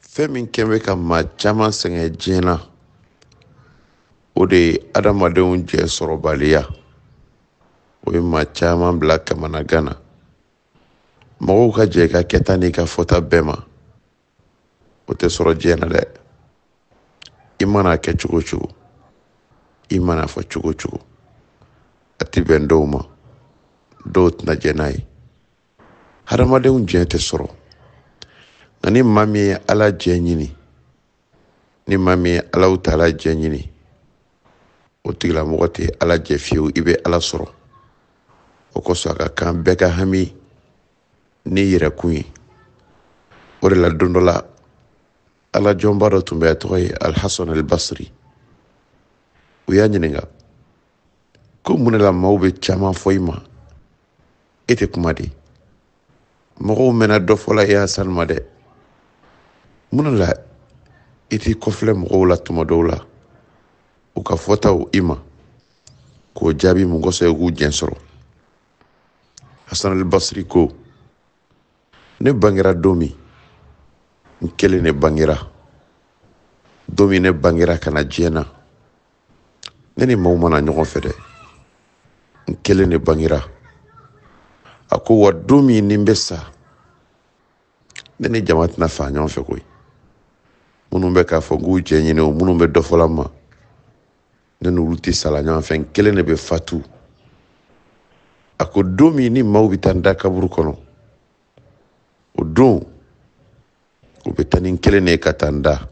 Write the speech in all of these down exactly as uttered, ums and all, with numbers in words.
fɛn min kɛn bɛ ka maa caman sɛgɛn diɲɛ na o de ye adamadenw jɛ sɔrɔbaliya. O ye maa caman bila kamanagan na. Mɔgɔw ka jɛ ka kɛta n'i ka fɔta bɛɛ ma, o tɛ sɔrɔ diɲɛ na dɛ. I mana kɛ cogo cogo, i mana fɔ cogo cogo, a ti bɛn dɔw ma, dɔw tɛna jɛ n'a ye. Hadamadenw jɛ tɛ sɔrɔ. Nka ni maa min ye Ala jɛ ɲini, ni maa min ye Alahu Taala jɛ ɲini, o tigilamɔgɔ tɛ Ala jɛ fiyewu, i bɛ Ala sɔrɔ. O kosɔn a ka kan bɛɛ ka hami ni yɛrɛkun ye. O de la don dɔ la, Ala jɔnba dɔ tun bɛ, a tɔgɔ ye Al-Hasan al-Basri. U y'a ɲininka ko mun de la maaw bɛ caman fɔ i ma, e tɛ kuma di? Mɔgɔw mɛna dɔ fɔla e Hasan ma dɛ. Mun de la i t'i kɔfilɛ mɔgɔw la tuma dɔw la, u ka fɔtaw i ma, k'o jaabi mun kosɔn i k'u jɛn sɔrɔ? Hasan al-Basri ko, ne bangera don min, n kelen ne bangera. Don min ne bangera ka na diɲɛ na, ne ni maaw mana ɲɔgɔn fɛ dɛ. N kelen ne bangera. A ko wa don min ni n bɛ sa, ne ni jama tɛna fa ɲɔgɔn fɛ koyi. Minnu bɛ k'a fɔ k'u jɛ ɲini o, minnu bɛ dɔ fɔla ma, ne n'olu tɛ sala ɲɔgɔn fɛ, n kelen de bɛ fatu. A ko don min ni maaw bɛ taa n da kaburu kɔnɔ, o don u bɛ taa ni n kelen de ye ka taa n da.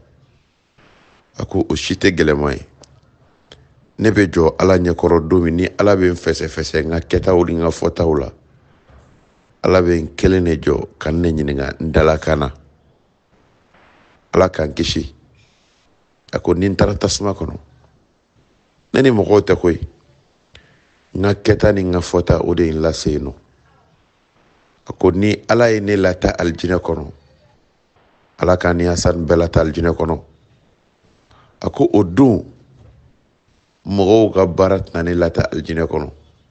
A ko o si tɛ gɛlɛma ye. Ne bɛ jɔ Ala ɲɛkɔrɔ don min ni Ala bɛ n fɛsɛfɛsɛ n ka kɛtaw ni n ka fɔtaw la, Ala bɛ n kelen de jɔ ka ne ɲininka n dalakan na. Ala k'an kisi. A ko ni n taara tasuma kɔnɔ, ne ni mɔgɔw tɛ koyi, n ka kɛta ni n ka fɔta o de ye n lase yen nɔ. A ko ni Ala ye ne lata alijinɛ kɔnɔ, Ala k'an ni Hasan bɛɛ lata alijinɛ kɔnɔ. A ko o don mɔgɔw ka baara tɛna ne lata alijinɛ kɔnɔ,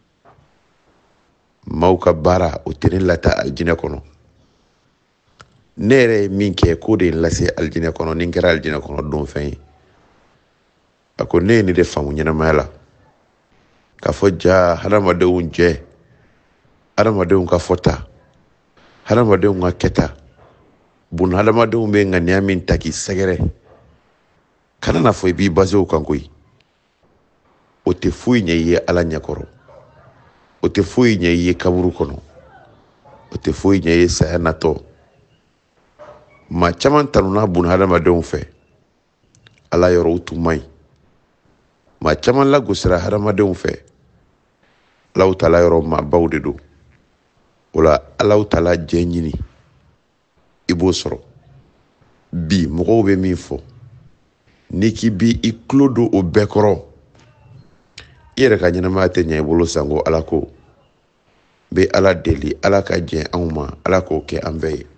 maaw ka baara o tɛ ne lata alijinɛ kɔnɔ. Ne yɛrɛ ye min kɛ k'o de ye n lase alijinɛ kɔnɔ, ni n kɛra alijinɛ kɔnɔ don fɛn ye. A ko ne ye ne de faamu ɲɛnamaya la, k'a fɔ ja hadamadenw jɛ, hadamadenw ka fɔta, hadamadenw ka kɛta, bun hadamadenw bɛ ŋaniya min ta k'i sɛgɛrɛ, kana na fɔ i b'i basé o kan koyi. O tɛ foyi ɲɛ i ye Ala ɲɛkɔrɔ, o tɛ foyi ɲɛ i ye kaburu kɔnɔ, o tɛ foyi ɲɛ i ye saya natɔ. Maa caman tanuna bun hadamadenw fɛ, Ala yɔrɔw tun man ɲi. Maa caman lagosira hadamadenw fɛ, Alahu Taala yɔrɔ maabaw de don. O la Alahu Taala jɛ ɲini, i b'o sɔrɔ. Bi mɔgɔw bɛ min fɔ, n'i k'i bi i tulo don o bɛɛ kɔrɔ, i yɛrɛ ka ɲɛnamaya tɛ ɲɛ i bolo sanko Ala ko. N bɛ Ala deli, Ala ka jɛn anw ma, Ala k'o kɛ an bɛɛ ye.